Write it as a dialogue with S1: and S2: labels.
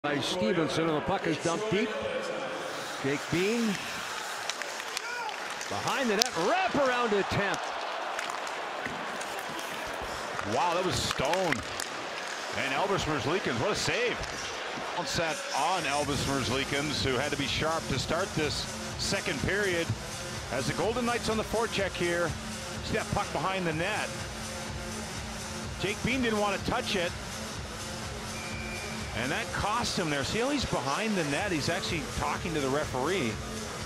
S1: By Stevenson, and the puck is dumped deep. Jake Bean behind the net, wraparound attempt.
S2: Wow, that was Stone. And Elvis Merzļikins, what a save. Set on Elvis Merzļikins, who had to be sharp to start this second period. As the Golden Knights on the forecheck here. See that puck behind the net. Jake Bean didn't want to touch it. And that cost him there. See how he's behind the net? He's actually talking to the referee.